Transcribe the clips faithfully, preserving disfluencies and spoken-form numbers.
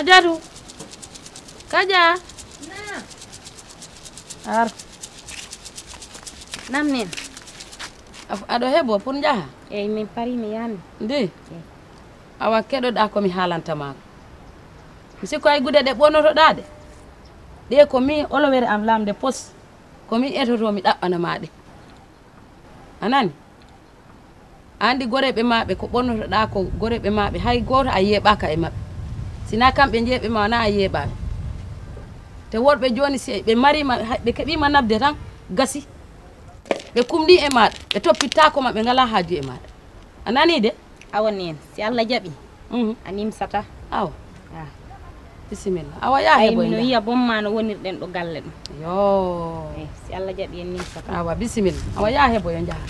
Kajatu. Kaja. Nah. Ar. Nam nen. Aɗo heɓo pour jaha? Eyi min pari mi yami. Ndi? Awa keɗoɗa komi haalantama ko. Mi sikko ay gude ɗe ɓonotoɗa ɗe. Ɗe ko mi olowere am lamde pos. Komi etoto mi ɗaɓɓana maɗe. Anani? Andi goreɓe maɓe ko ɓonnotoɗa ko goreɓe maɓe hay goto a yeeɓaka e maɓɓe. Sina kamɓe jeeɓe ma na a yeeɓaɓe. Te worɓe joni si ɓe marima ɓe keɓima nabde tan gasi. Ɓe kumɗi e maɗa ɓe toppittako ma ɓe ngala haaju e maɗa. A nani de? Awa nen si Allah jaɓi. A nimsata. Awa. Bisimilla. Awa ya heɓoy. Ay mino yiya bomma no wonirɗen ɗo galle ɗum. Yo. Eh si Allah jaɓi en nimsata. Awa bisimilla. Awa ya heɓoy jaha.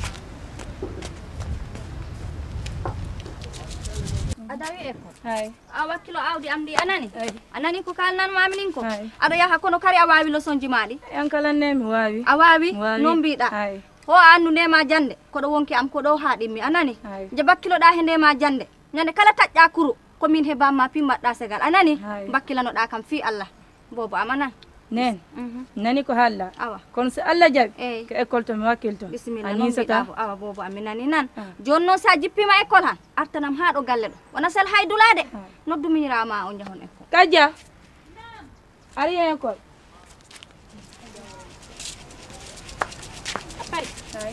Adawi eko. Hay. Awa kilo awdi am di anani. Anani ko kalnan maminin ko. Ada yaha kono kari a wawi losonji maɗi. Yan kala ne mi wawi. A wawi non mbiɗa. Hay. Ho andu ndema jande koɗo wonki am koɗo haɗimmi anani. Je bakkiloɗa he ndema jande. Nyande kala taƴƴa kuru komin heɓamma pimmaɗɗa segal anani. Bakkilanoɗa kam fi Allah. Bobo amanan. Nen. Nani ko halla. Awa. Kono so Allah jaɓi. Eh. Ko école to mi wakkilto. Bismillah non mbiɗa ko awa bobo amin nani nan. Joni noon sa jippima école han artanam ha ɗo galle ɗo. Wona sel haydulade. Nodduminirama o jahon école. Kaja. Ari hen école. Hay.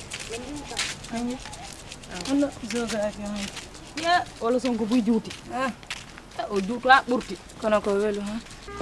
Ono geographie han. Ya, wala son ko buy juuti. Ah. O juuto a ɓurti. Kono ko welu ha.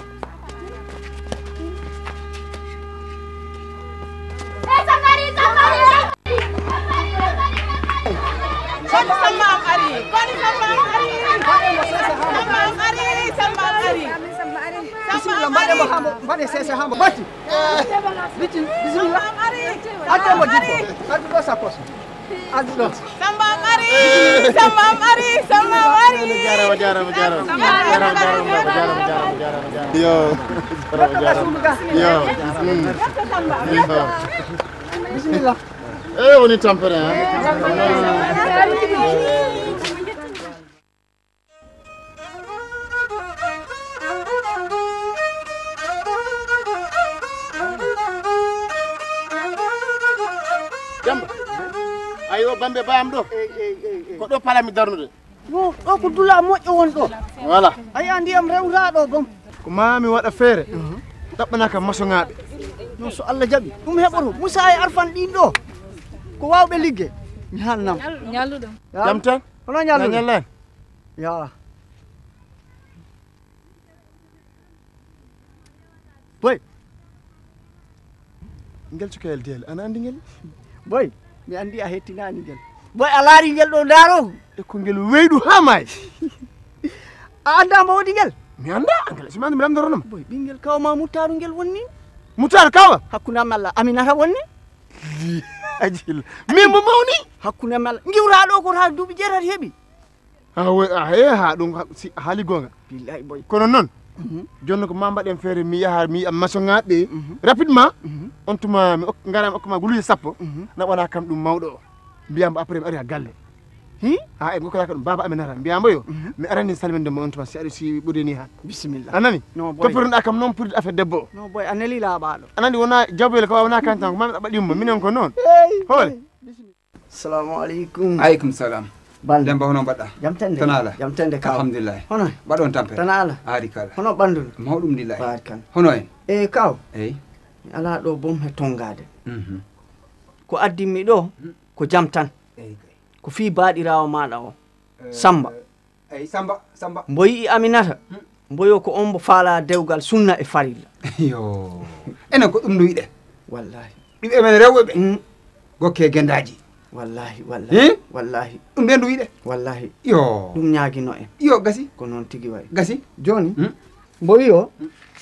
Samba samba am ari. Koni samba am ari. Samba am ari. Samba am ari. Bismillah mbade mo hambo mbade sese hambo batti. Bitin bismillah. Samba am ari. Ate mo jippo. Adu do sa poso. Adu do. Samba am ari. Samba am ari. Samba am ari. Jara jara jara. Jara jara jara jara. Yo. Yo. Yo. Bismillah. Eh woni tampere ha. Jamba. Ayo bambe bayam do. Ko do palami darnude. Yo do ko dula moƴƴo won do. Voilà. Ay andi am rewra do bom. Ko mami wada feere. Dabbana kam maso ngaabe. No so Allah jaɓi ɗum heɓoto Musa ay arfan ɗin ɗo ko wawɓe ligge mi halnam Ñalluɗo. Jam tan? Hono ñalluɗo? Ñallen. Ya. Boy. Ngel cukayel del ana andi ngel? Boy mi andi a hettinani ngel. Boy a laari ngel ɗo ndaro. E ko ngel weydu ha may. A anda mo wodi ngel? Mi anda ngel simande mi lamdoronam. Boy ɓingel kawma muttaru ngel wonni. Mutar kawa? Hakkunde am Allah Aminata wonni. Ajil. Min mo mawni? Hakkunde am Allah ngiwra ɗo ko ha duuɓi jeetati heɓi. Ha we a he ha ɗum haali gonga. Billahi boy. Kono non. Jonno ko ma mbaɗen feere mi yaha mi am maso ngaɓe rapidement on tuma mi ngaram okkuma guluye sappo na wona kam ɗum mawɗo o mbiyamo après mi ari ha galle hi ha e gokkata ɗum baba Aminata mbiyamo yo mi arani salminde mo on tuma si ari si ɓurini han Bismillah. anani No boy. toppirɗa kam noon pour affaire debbo o No boy aneli laaɓaɗo. anani wona jaboyel ko wona kan tan ko mami ɗaɓaɗimmo minen ko noon hoole. Assalamu alaikum. Alaikum salam. Bande. Demba hono mbaɗɗa? Jam tande. Tanala. Jam tande kaw. Alhamdulillah. Hono. Baɗon tampere. Tanala. Ari kala. Hono ɓandu. Mawɗum dillahi. Barkan. Hono en. E kaw. Eyi. Mi ala ɗo bom he tongade. Mhm. Ko addimi ɗo ko jam tan. Eyi. Ko fi baɗirawo maɗa o. Samba. Eyi Samba Samba. Mbo yi'i Aminata. Mboyo ko on mbo faala dewgal sunna e farilla. Yo. Enen ko ɗum duyiɗen. Wallahi. Ɗum emen rewɓe ɓe. Gokke gendaji. Wallahi wallahi. Wallahi. Ɗum ɓen duyiɗen. Wallahi. Yo. Ɗum ñaagino en. Yo gasi. Ko noon tigi way. Gasi. Joni. Mbo wi o.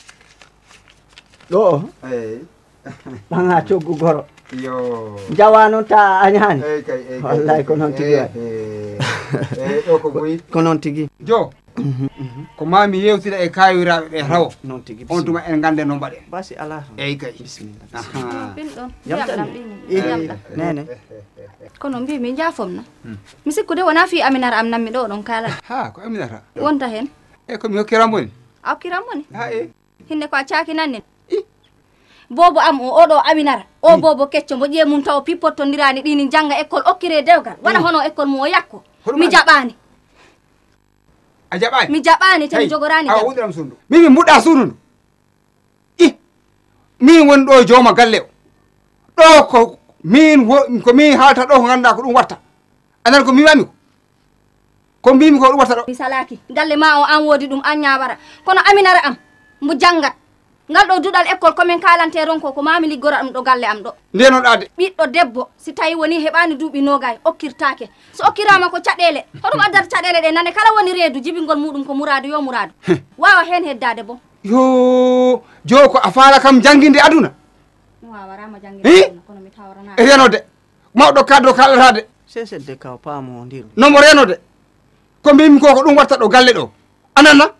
Ɗo o. Eyi. Ɓaŋa coggu goro. Yo. Jawa noon ta añani. Eyi kay eyi. Wallahi ko noon tigi way. Eyi ɗo ko boyi. Ko noon tigi. Jo. Ko mami yewtida e kawiraɓe ɓe rawo. Noon tigi. On tuma en gande no mbaɗen. Basi ala. Eyi kay. Bismillah. Pinɗon. Jam Jam tan. ɗam ɗini. Nene. Kono mbi mi jafomna. Mi sikkude wona fi Aminata am nammi ɗo ɗon kalata. Ha ko Aminata. Wonta hen. e ko mi hokkiramo ni a hokkiranmo ni ha e hinde ko a caaki nannen bobo am o oɗo aminara o bobo kecco mbo ƴiye mum taw pippottondirani ɗini jangga école okkire dewgal waɗa hono école mum o yakko mi jaɓani a jaɓani mi jaɓani te mi jogorani a wuɗiram suudu min mi mbuɗɗa suudu ndu i min woni ɗo jooma galle o ɗo ko min ko min haalta ɗo ko ganduɗa ko ɗum watta anan ko mi wami ko ko mbimi ko ɗum watta ɗo mi salaki galle ma o an woodi ɗum an ñawara kono aminara am mbo janggat ngal ɗo duɗal école komin kalante ron ko ko mami liggora ɗum ɗo galle am ɗo ndenoɗa de ɓiɗɗo debbo si tawi woni heɓani duuɓi nogay okkirtake so okkirama ko caɗele hoɗum addata caɗele ɗe nande kala woni reedu jibingol muɗum ko muradu yo muradu wawa hen heddade bo yo jo ko a faala kam jangguinde aduna mi wawarama jangguinde kono mi tawrana e renode mawɗo kaddo kallatade sesede kaw paamo ndiru nomo renode ko mbimi ko ko ɗum watta ɗo galle ɗo ananna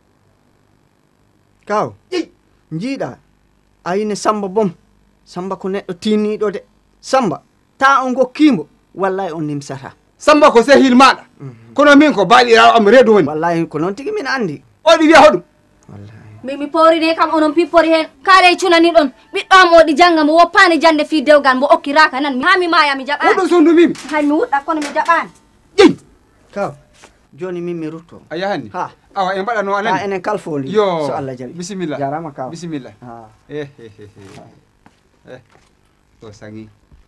kaw jiiɗa ayine Samba bom Samba ko neɗɗo tinniɗo de Samba ta on gokkimo wallahi on nimsata Samba ko sehil maɗa kono min ko baalirawo am reedu woni wallahi ko noon tigi min andi o ɗi wiya hoɗum mi mi poorine kam onon pippori hen kaare cunani ɗon ɓiɗɗo am o ɗi jangga mo woppani jande fi dewgal mo okkiraka nan ha mi maya mi jaɓani hoɗum sondu mimi hay mi wuɗɗa kono mi jaɓani ƴeyi kaw joni min mi rutto a yahani ha awa en mbaɗano ha anani enen kalfondi yo so Allah jaɓi bisimilla jarama kaw bisimilla ha eh eh eh eh o sangi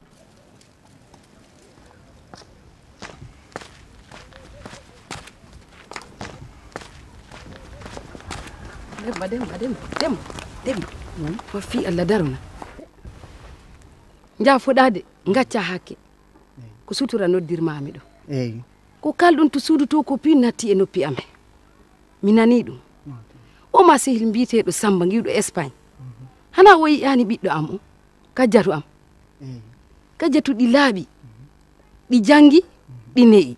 demba demba demba demba demba ko fi Allah daruna jaafoɗade gacca hakke ko sutura noddirmami ɗo eyi ko kalɗum to suudu to ko pi natti e noppi amen mi nani ɗum o ma sehil mbiteɗo Samba giwɗo Espagne hana o yiyani ɓiɗɗo am o kajjatu am kajjatu ɗi laaɓi ɗi jangi ɗi neyi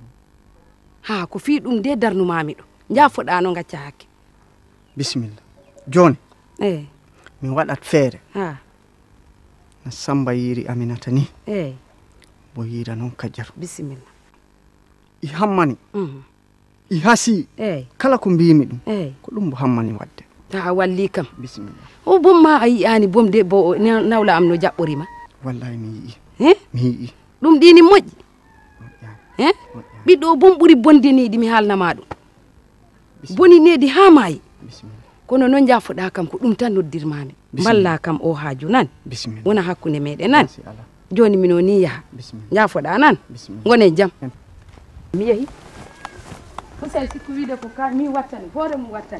ha ko fi ɗum de darnumami ɗo jaafoɗano gacca hakke bisimilla joni eyi min waɗat feere ha no Samba yiri Aminata ni eyi bo yira noon kajjatu bisimilla i hammani Mhm. i hasi eyi kala ko mbimi ɗum eyi ko ɗum bo hammani wadde ta walli kam bisimilla o bom ma a yiyani bom de bo na- nawla am no jaɓɓorima wallahi mi yii he mi yii ɗum ɗini moƴƴi he ɓiɗɗo o bom ɓuuri bondiniɗi mi haalnama ɗum boni nedi ha maayi bisimilla kono noon jaafoɗa kam ko ɗum tan noddirmami balla kam o haaju nan bisimilla wona hakkude meɗen nan si ala joni mino ni yaaha bisimilla jaafoɗa nan bisimilla gone jaam mi yeehi usel sikku wiide ko ka mi wattani hoore mum wattani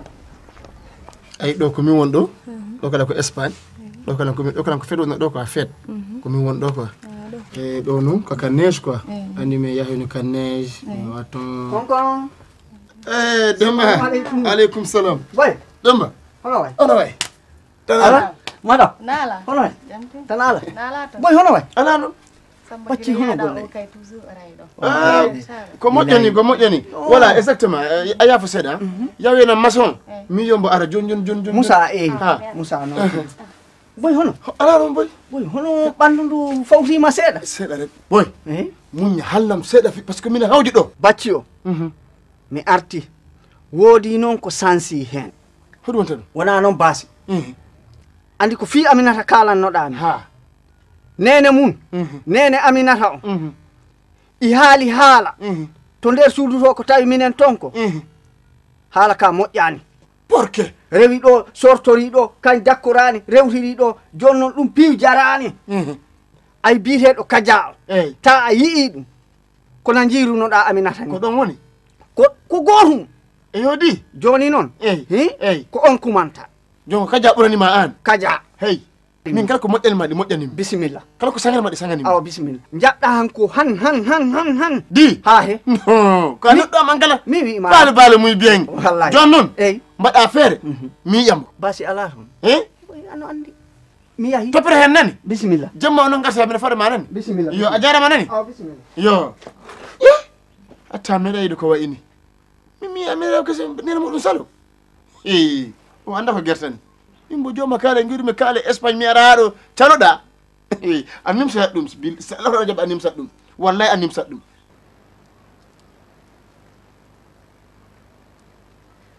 ay ɗo ko min won ɗo ɗo kala ko Espagne ɗo kala ko ɗo kala ko feɗo ɗo ko a feet ko min won ɗo quoi e ɗo noon ko ka neige quoi andi mi yahini ka neige mi watton konkon eh Demba aleykum salam boy Demba hono way ono way ala madam Nala. hono way Jamte. tan ala Nala to. boy hono way ala ɗo Samba Bacci hono gila golle. o kay toujours aray do. Ah, ko moƴƴani ko moƴƴani voilà exactement eh, a yaafo seeɗa yawena maçon mi yombo ara joni joni joni joni Moussa eyi ha Moussa noon boy hono ala ɗon boy boy hono ɓanndu ndu fawtima seeɗa seeɗa rek boy eyi muñ hallam seeɗa fi par ce que mine hawdi ɗo bacci o mi arti woodi noon ko sansi heen hoɗum wonta ɗum wona noon baasi andi ko fi Aminata kalannoɗami ha nene mum nene Aminata o i haali haala to nder suudu to ko tawi minen ton ko haala ka moƴƴani porqué rewi ɗo sortori ɗo kañ dakkorani rewtiri ɗo joni noon ɗum piiw jarani ay biyeteɗo kadia o eyyi ta a yii ɗum kono jirunoɗa Aminata ko ni ɗon woni ko ko gotum e yodi joni noon eyyi hi eyyi ko on kumanta jonko kadia ɓuranima an kadia hey min kala ko moƴƴani ma ɗi moƴƴanimi bisimilla kala ko sagani ma ɗi saganimi awa bisimilla jaɓɗa han ko han han han han han di ha he non ko neɗɗo am an kala mi wima baale baale muy bien Wallahi. joni noon eyyi mbaɗa feere mi yiyambo basi ala toon e Oy, ano andi mi yahi toppere hen nani bisimilla jamma onon garta mine fade ma nani bisimilla yo a jarama nani awa bisimilla yo ye atta meeɗa yiide ko wayini min mi ameɗa kese nena muɗum salo e o anda ko guertani min bo joma kaale guiɗumi kaale Espagne mi ara haɗo caloɗa a nimsat ɗum salato jaɓa a nimsat ɗum wallahi a nimsat ɗum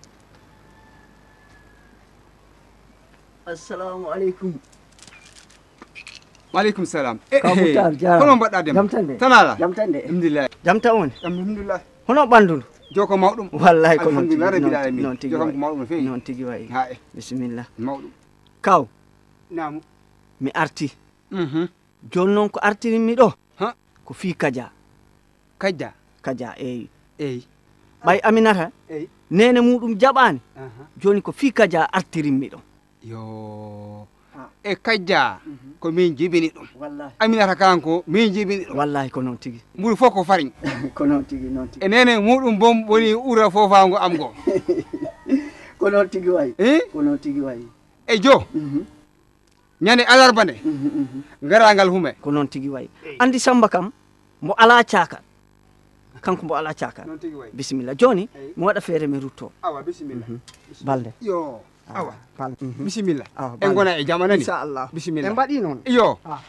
assalamu aleykum. Waaleykum salam. Kaw Moutar jarama. Hono mbaɗɗa Demba? Jam tan de. Tan ala? Jam tan de. Alhamdulillah. Jam tan woni. Alhamdulillah. Hono ɓanndu ndu? Joko mawɗum. Wallahi ko noon tigi. Alhamdulillah rabbil alamin. Noon tigi Joko wayi. mawɗum no feewi. Noon tigi wayi. Ha e. Bisimillah. Mawɗum. Kaw, Namu. mi arti. Mhm. Joni noon ko artirinmi ɗo Ha. ko fii Kadia. Kadia. Kadia eyi. Eyi. ɓay Aminata Eyi. nene muɗum jaɓani. Aha. Joni ko fii Kadia artirinmi ɗo. Yo. E Kadia ko min jibini ɗum. Wallahi. Aminata kanko min jibini ɗum. Wallahi ko noon tigi. Mburu fof ko fariñ. Ko noon tigi noon tigi. E nene muɗum bom woni ura fofango am go. Ko noon tigi wayi. Eh? Ko noon tigi wayi. E jo. Mhm. Ñande alarba nde. Mhm, mhm. Ngarangal hume. Ko noon tigi wayi. Andi Samba kam mo ala cakal. Kanko mo ala cakal. Non tigi wayi. Bisimilla. Joni Eyi. mi waɗa feere mi rutto. Awa bisimilla. Balde. Yo. Awa. Bal. Bisimilla. Awa, En balde. gona e jama nani. Inchallah. Bisimilla. En mbaɗi noon. Yo. Ah.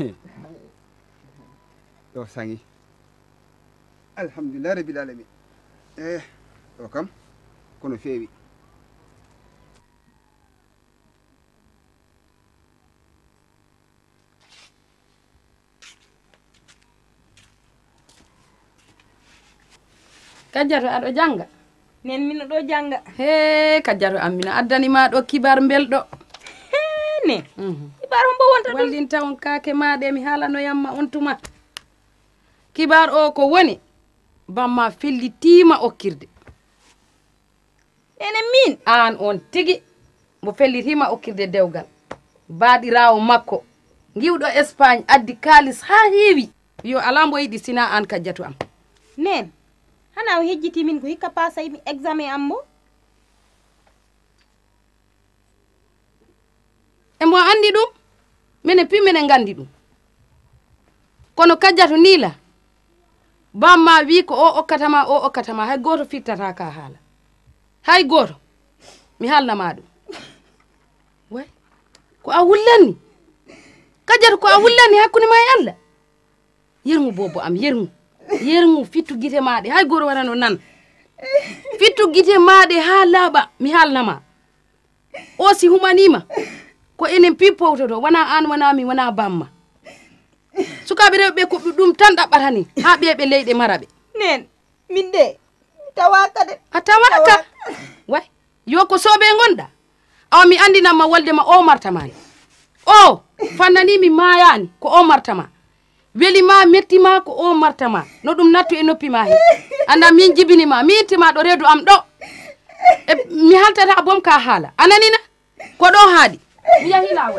Yo sangi. Alhamdulillah rabbil alamin. Eh, o kam kono feewi. Kadiatou aɗo janga? nen min ɗo janga. He Kadiatou Amina addanima ɗo kibar belɗo. Ne kibar hombo wonta ɗum. Wallinta on kake maɗe mi haalano yamma on tuma. Kibar o ko woni bamma fellitima okkirde. Nene min An on tigi mo fellitima okkirde dewgal. Baɗirawo makko giwɗo Espagne addi kalis ha heewi. Yo ala mbo yiɗi sina an Kadiatou am. nen hana o hejjiti min ko hikka pasay mi examen am mo. E mo andi ɗum mine pi mine gandi ɗum kono Kadiatou ni la bamma wi ko o okkatama o okkatama hay goto firtata ka haala hay goto mi haalnama ɗum way ko a wullanni Kadiatou ko a wullanni hakkude ma e Allah yermu bobo am yermu yermu fittu guite maɗe hay goto waɗano nan fittu guite maɗe ha laaɓa mi haalnama o si humanima ko enen pippowtoto wona an wona mi wona bamma sukaɓe rewɓe ko ɗum tan ɗaɓɓata ni ha ɓeɓe leyɗe maraɓe nen min de mi tawaka de. a tawaka way yo ko soɓe gonɗa awa mi andinanma woldema o martamani o fannanimi mayani ko o martama welima mettima ko o martama no ɗum nattu e noppi ma he anda min jibinima mi yittima ɗo reedu am ɗo e mi haltata boom ka haala ananina ko ɗo haaɗi mi yahi lawol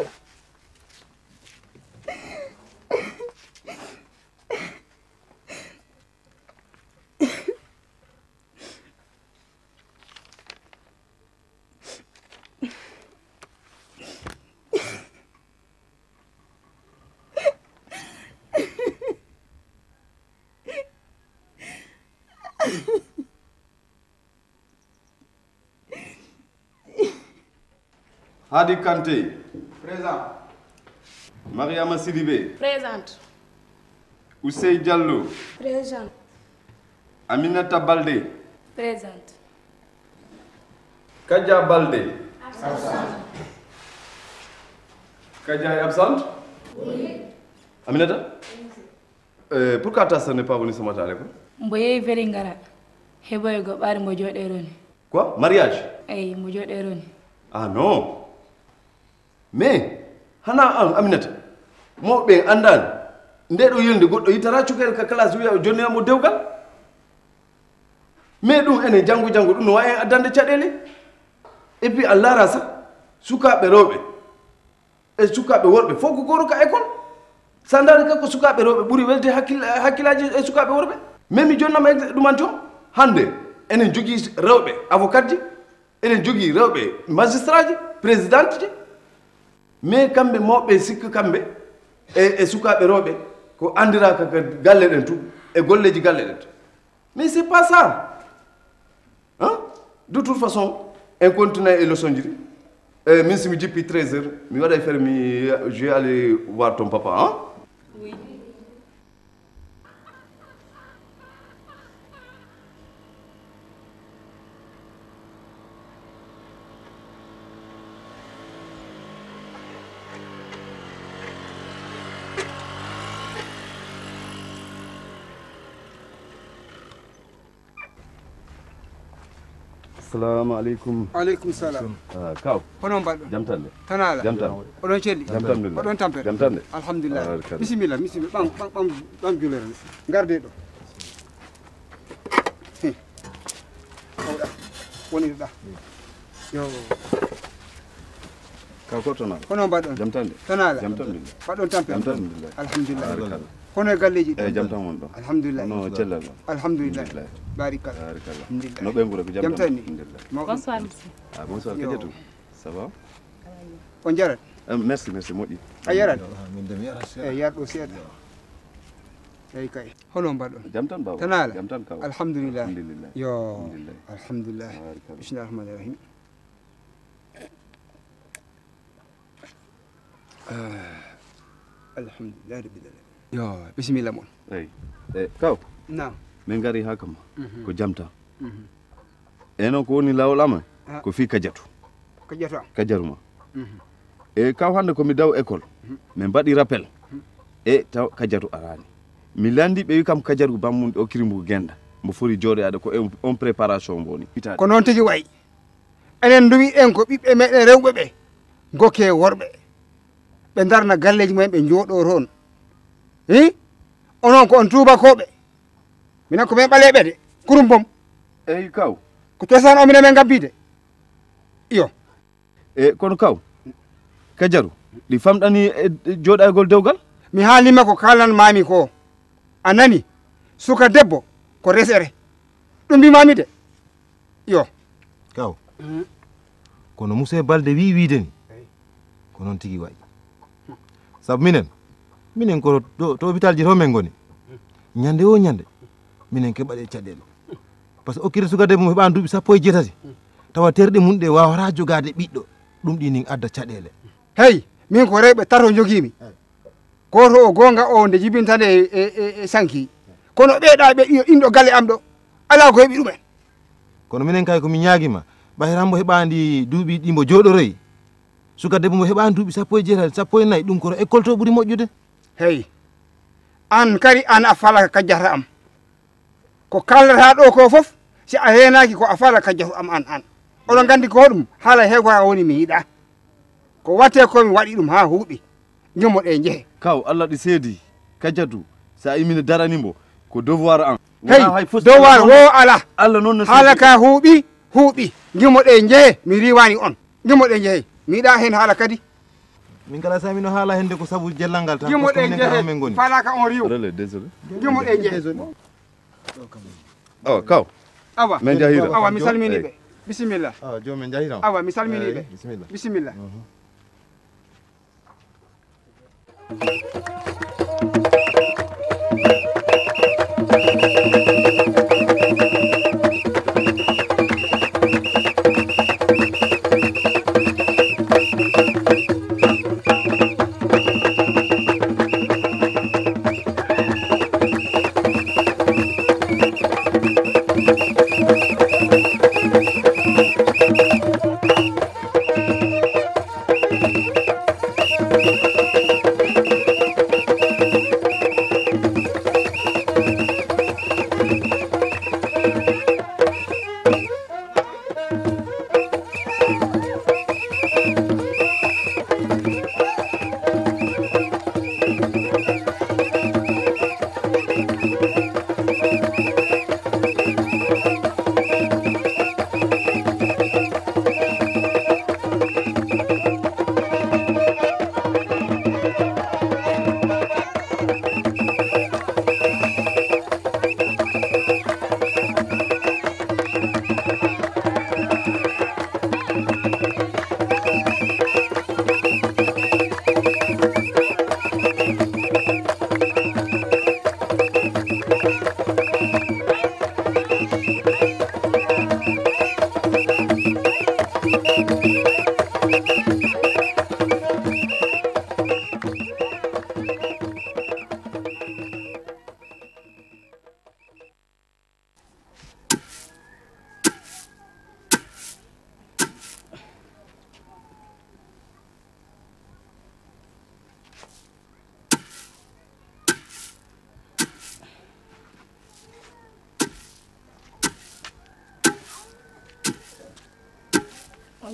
Hadi Kanté. Présent. Mariama Sidibé. Présente. Ousseï Diallo. Présent. Aminata Baldé. Présente. Kadia Baldé. Absente. Kadia est absente? Oui. Aminata? Euh, pourquoi ta sœur n'est pas venue ce matin à l'école? Mbo yeyi feri ngara heɓoy go ɓaari mbo jooɗero ni. Quoi? Mariage? Eyi mbo jooɗero ni. Ah non. Mais hana an Aminata mawɓe andani nde ɗo yilde goɗɗo yitara cukere ka classe wiya joni amo dewgal mais ɗum enen janggo janggo ɗum no wawi en addande caɗele et puis a laara sah sukaɓe rewɓe e sukaɓe worɓe fof ko goro ka école sa daari kako sukaɓe rewɓe ɓuuri welde hakkillaji e sukaɓe worɓe mais mi jonnama ɗumanti o hande enen jogui rewɓe avocat ji enen jogui rewɓe magistrat ji présidente ji mais kamɓe mawɓe sikka kamɓe e e sukaɓe rewɓe ko andiraka ka galle ɗen tout e golleji galle ɗen mais c'est pas ça hein de toute façon en continue e leçon ji ɗi min somi jippi treize heures mi waɗa faire mi je vais aller voir ton papa hein Oui. assalamu aleykum. aleykum salam. kaw hono mbaɗɗo jam tan de tan ala jam tan oɗon celli jam tan billah oɗon tampere jam tan de alhamdulillah Alhamdulillah. bisimilla bisimilla ɓam ɓam ɓam ɓam julere nde garde ɗo owɗa woniɗoɗa yo kaw ko toon ala hono mbaɗɗon jam tan de tan ala jam tan billah mbaɗɗon tampere jam tan billah alhamdulillah hono e galleji ɗi eyyi jam tan won ɗo alhamdulillah no cellal ɗo alhamdulillah barikalla barakallah alhamdulillah no ɓe ɓuura ko jam jam tan ni alhamdulillah bonsoir monsieur. ah bonsoir Yo. kajatou ça va on jarat Ah, merci merci moƴƴi a yarat eyyi yarɗo seeɗa eyyi kay hono mbaɗɗon jam tan bawa tan ala jam tan kaw alhamdulillah alhamdulillah yo alhamdulillah alhamdulillah Barakallah. bisimillahi rahmani rahim alhamdulillah rabbil alamin yo bisimilla moon eyyi e kaw nam min gari ha kam ko jam tan e noon ko woni lawol amen Ah. ko fi kadiatu ko ƴeeto am kadiaruma e kaw hande komi daw école min mbaɗi rappel e taw kadiatu arani mi landi ɓe wi kam kadiatu bammun o kirimbo genda mbo foti jooɗoyade ko on- on préparation mboni ko noon tigi wayi enen duwi en ko ɓiɓɓe meɗen rewɓe ɓe gokke worɓe ɓe darna galleji mumen ɓe jooɗo toon hi onon ko on tubakoɓe minen ko men ɓaleɓe de kurum bom eyyi kaw ko cosan o minen men gabbide iyo e kono kaw kadiatu ɗi famɗani e e jooɗaygol dewgal mi haalima ko kalanmami ko a nani suka debbo ko resere ɗum mbimami de iyo kaw kono Moussa Balde wi wiide ni ko noon tigi wayi sabu minen minen ko to to hôpital ji to men goni ñande o ñande minen keɓaɗe caɗele par ce que okkire suka debbo mo heɓa duuɓi sappo e jeetati tawa terɗe mum ɗe wawata jogade ɓiɗɗo ɗum ɗi nin adda caɗele hey min ko rewɓe tato jogimi goto o gonga o nde jibintande e, e, e sanki kono ɓeeɗa ɓe ɗiyo inɗo galle am ɗo ala ko heeɓi ɗumen kono minen kay komi ñaguima ɓayran mo heɓandi duuɓi ɗi mo jooɗoroyi suka debbo mo heɓani duuɓi sappo e jeetati sappo e nayyi ɗum kono école to ɓuuri moƴƴude hey an kadi an a fala kajjata am ko kaldata ɗo ko foof si a henaki ko a fala kajjatu am an an oɗon gandi ko ɗum haala he ko ha woni mi yiiɗa ko watte komi waɗi ɗum ha huuɓi jummoɗe jeehe kaw allah ɗi seedi kadiatu sa imine daranimo ko devoir an hey dowar wo ala allah noon no haala ka huuɓi huuɓi jummoɗe jeehe mi riwani on jummoɗe jeehe mi yiiɗa hen haala kadi min kala samino haala hende ko sabu jellal ngal tan jummoɗe minen kala men jeehe goni falaka on riw relais désolé jummoɗe jeehe awa kaw awa min jahira awa mi salmini ɓe bisimilla awa joni min jahiram awa mi salmini ɓe Eyyi, bisimilla bisimilla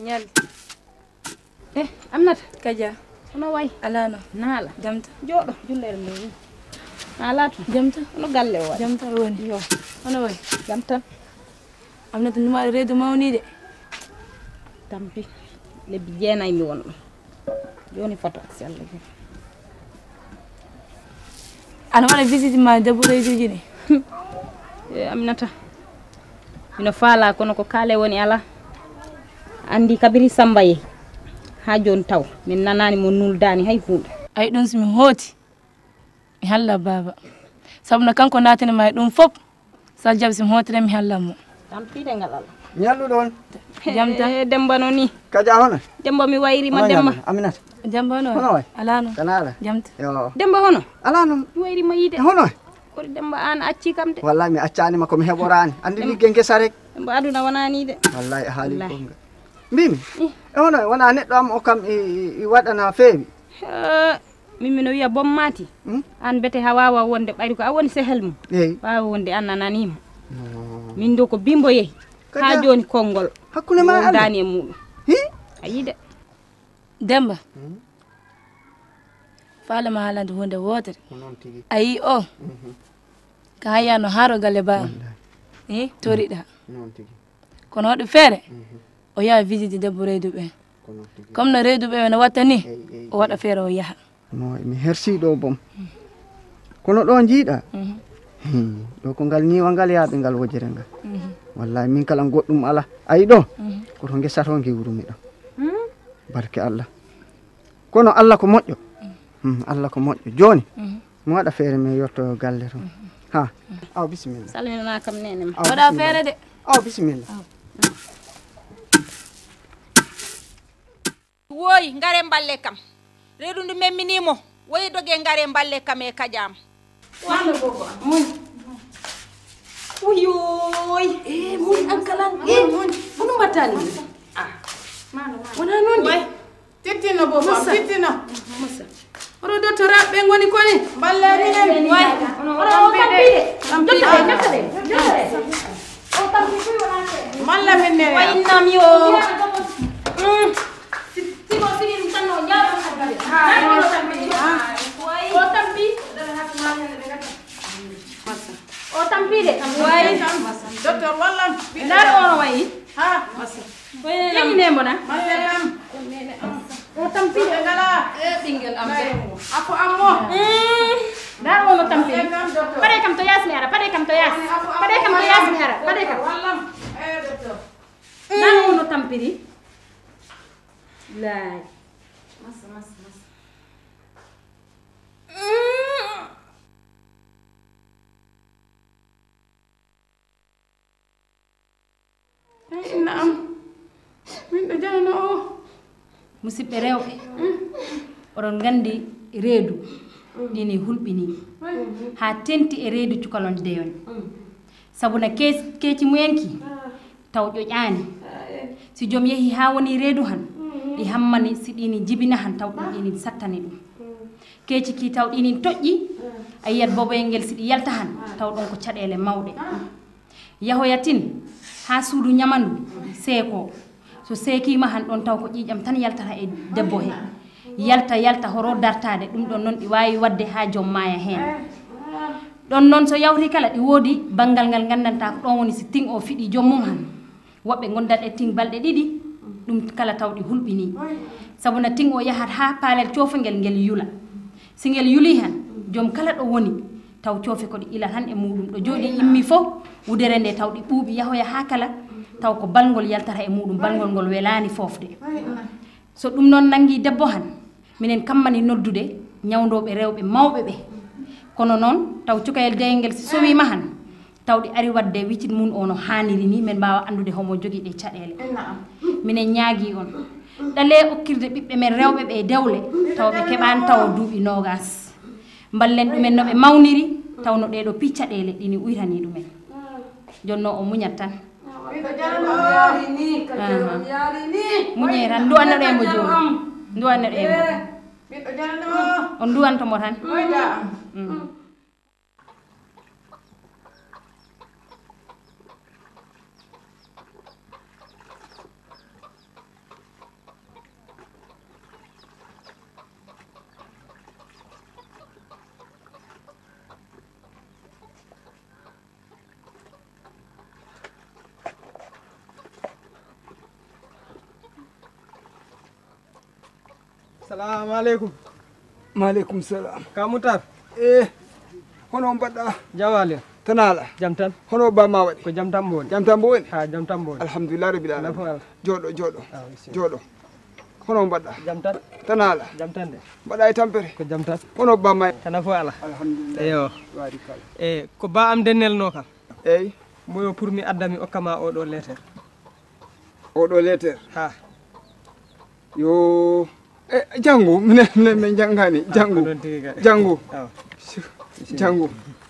ñal eh amnata kaja ono way alano nala jamta joɗo jullere nde alatu jamta ono galle o jamta woni yo ono way jam tan amnata numa reedu mawnide tampi lebbi jeenayi mi wonɗo joni foto si Allah jaɓi ana waɗa visite ma debbo reyduji ni e aminata mino faala kono ko kaale woni ala andi kabiri Samba yehi ha joni taw min nanani mo nuldani hay hunde ay ɗum somi hooti mi halla baba sabu no kanko natani ma e ɗum fof sa jaɓi somi hootire mi hallan mo tampide ngal Allah ñalluɗo on jam tan e Demba no ni kaja hono Demba mi wayrima Demba Aminata Demba hono hono way alano kana ala jamta yo Demba hono alano mi wayrima yide hono koto Demba an acci kam de wallahi mi accanima komi heɓorani andi ligge guesa rek Demba aduna wonani de wallahi a haali gonga mbimi e hono wona neɗɗo am o kam i waɗana feewi min mino wiya bom mati an bete ha wawa wonde ɓayri ko a woni sehel mum eyi wawa wonde an nananima min do ko bimbo yehi ha joni konngol hakkude ma Allah dani e muɗum a yide Demba falama haalande hunde wotere a yi o ka hayyano haaro galle ba e toriɗa kono waɗi feere o yaha visite debbo reyduɓe comme no reyduɓe no watta ni o waɗa feere o yaha no mi hersiɗo bom kono ɗo jiiɗa ɗo ko ngal ñiwa ngal yaaɓe ngal wojere ngal wallahi min kala goɗɗum ala ayi ɗo koto guesa to giwrumi ɗo barke Allah kono Allah ko moƴƴo Allah ko moƴƴo joni mi waɗa feere mi yetto galle to ha aw bisimilla salminana kam nene ma waɗa feere de aw bisimilla woyi ngare mballe kam reedu ndu memminimo woyi doge ngare mballe kam e kadiam wano gogo mun uyoy e mun an kalan e hono mbattani ah wona non de tittino bobo tittino musa oɗo doctorat ɓe goni koni mballe minen way oɗo tampide tampide jottade jottade o tampi fu wona malla min ne wayinnam yo sigo sigi ɗum tan no ñaaɗo ha o tampi o tampi o tampide way docteur wallam ndaɗo ono wayi ha ƴeñinemo na malle kam o tampide ngala e ɓinguel am de apo ammo ndaɗo ono tampide paɗe kam to yasmi ara paɗe kam to yas paɗe kam to yasmi ara paɗe kam wallam e docteur ndaɗo ono tampiri lay masa masa masa naam min ɗo janano o musidɓe rewɓe oɗon gandi reedu ɗini hulɓini ha tenti e reedu cukalon deyoni sabu no keeci muyenki taw ƴoƴani si joom yeehi ha woni reedu han ɗi hammani si ɗini jibina han taw ɗum ɗini sattani ɗum keeci ki taw ɗini toƴƴi a yiyat boboyel ngel si ɗi yalta han taw ɗon ko caɗele mawɗe yahoya tin ha suudu ñamandu seeko so seekima han ɗon taw ko ƴiƴam tan yaltata e debbo he yalta yalta horo dartade ɗum ɗon noon ɗi wawi wadde ha joom maya hen ɗon noon so yawti kala ɗi woodi banggal ngal gandanta ko ɗon woni si ting o fiɗi jommum han woɓɓe gondat e ting balɗe ɗiɗi ɗum kala taw ɗi hulɓini sabu no ting o yahat ha paalel coofangel ngel yula si ngel yuli han joom kala ɗo woni taw coofe ko ɗi ila tan e muɗum ɗo jooɗi immi fof wudere nde taw ɗi ɓuuɓi yahoya ha kala taw ko balngol yaltata e muɗum balngol ngol welani fofde so ɗum noon nangi debbo han minen kammani noddude ñawdoɓe rewɓe mawɓe ɓe kono noon taw cukayel deyngel si sowima han taw ɗi ari wadde wicit mum ono haniri ni min mbawa andude homo jogui ɗe caɗele minen ñaagui on ɗale okkirde ɓiɓɓe men rewɓe ɓe dewle taw ɓe keɓani taw duuɓi nogas ballen ɗumen noɓe mawniri taw no ɗeɗo piccaɗele ɗini uyrani ɗumen jonno o muñat tan muñe tan duwannoɗemo joni duwannoɗemo on duwantomo tan Salamu alaikum. Maaleykum salam. Ka Mutar. Eh, hono mbaɗɗa? Jawale. Tanala. Jam tan. Hono bamma waɗi? Ko jam tan mboni. Jam tan mboni? Ha jam tan mboni. Alhamdulillah rabbil alamin. Nafo Allah. Joɗo joɗo. Joɗo. Hono mbaɗɗa? Jam tan. Tanala. Jam tan de. Mbaɗa e tampere? Ko jam tan. Hono bamma? Tan fo Allah. Alhamdulillah. Eyo. Barikalla. E ko ba am dennelno kam. Eyyi. Moyo pour mi addami okkama oɗo lettere. Oɗo lettere? Ha. Yo e janggo minen min janggani janggo janggo janggo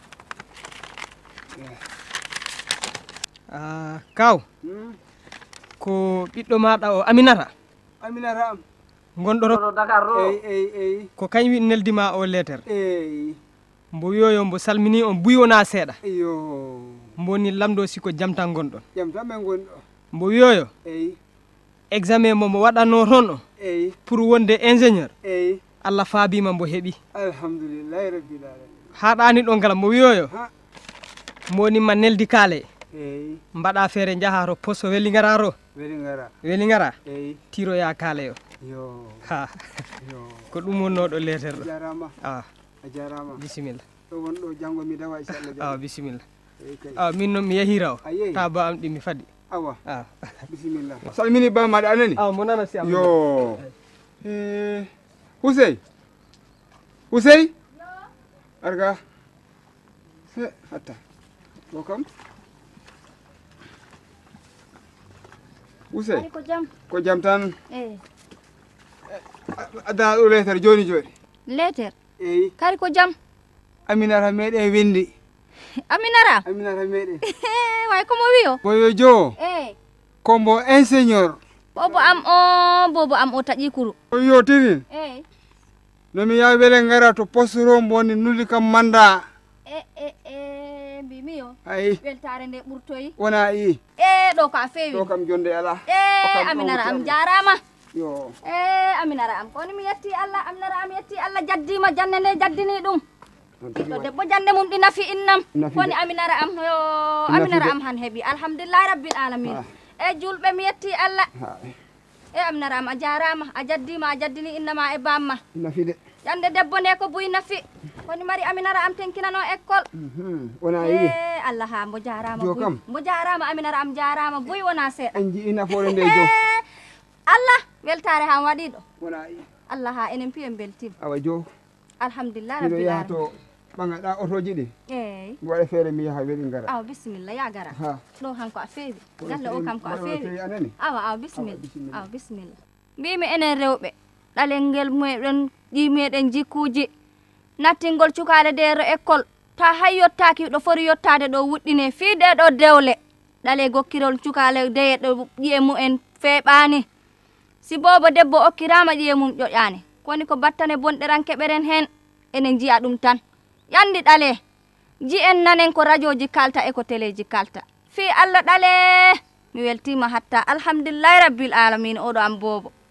ah kaw ko ɓiɗɗo maɗa o Aminata Aminata am gonɗo ro Dakar ro eyi eyi eyi ko kañ wi neldima o lettere eyi mbo wiyoyo mbo salmini on buyona seeɗa yo mboni lamɗo siko jam tan gonɗon jam tan men gonɗo mbo wiyoyo eyi examen mo mo waɗanno toon o eyi pour wonde ingénieur eyi Allah faabima mbo heeɓi alhamdulillahi rabbil alamin haɗani ɗo ngala mo wiyoyo moni ma neldi kaale eyi mbaɗa feere jaaha to poste weli ngara to weli ngara weli ngara eyi tiroya kaale o yo ha yo ko ɗum wonnoɗo lettere ɗo jarama a a jarama bisimilla ɗo wonɗo janggo mi dawa inchallah awa bisimilla awa min noon mi yahira o ta ba am ɗi mi faadi awa a bisimilla salmini ba maɗa anani awa mo nana si am yo eh Husey Husey arga he hatta ɗo kam Husey ko jam ko jam tan eyi addana ɗo lettere joni joni lettere eyi kari ko jam Aminata meɗen windi Aminata Aminata meɗen way komo wiyo boyo jo eyi kombo ingénieur bobo am o bobo am o taƴi kuru o yotirin eyi nomi yaha wele ngara to poste ro mboni nulli kam manda e e e mbimi yo ayi weltare nde ɓurtoyi wona yi e ɗo ko a feewi ɗo kam jonde ala e Aminata am jarama yo e Aminata am koni mi yetti Allah Aminata am yetti Allah jaddima jande nde jaddini ɗum ɓiɗɗo debbo jande mum ɗi nafi innam koni Aminata am yo Aminata am han heeɓi alhamdulillahi rabbil alamin e julɓe mi yetti Allah e Aminata am a jarama a jaddima a jaddini innama e bamma nafi de jande debbo nde ko buy nafi koni mari Aminata am tenkinano école wona yi e Allah ha mbo jarama jo buy kam mbo jarama Aminata am jarama buy wona seeɗa en jii nafoore nde jo Allah weltare ha waɗi ɗo wona yi Allah ha enen piyo en beltima awa jo alhamdulillah miɗo rabbil yaha alamin to ɓagaɗa otoji ɗi eyi mi waɗa feere mi yaha weli ngara awa bisimilla ya gara ha ɗo hanko a feewi galle o kam ko a feewi anani awa awa bisimilla awa bisimilla mbimi enen rewɓe ɗalel ngel meɗen ɗi meɗen jikkuji nattingol cukale nde ro école ta hay yottaki ɗo foti yottade ɗo wuɗɗine fiide ɗo dewle ɗale gokkirol cukale deye ɗo ƴiye mumen feeɓani si bobo debbo okkirama ƴiye mum ƴoƴani koni ko battane bonɗeran keɓeren hen enen jiya ɗum tan yandi ɗale ji en nanen ko radio ji kalta e ko télé ji kalta fi Allah ɗale mi weltima hatta alhamdulillahi rabbil alamin oɗo am bobo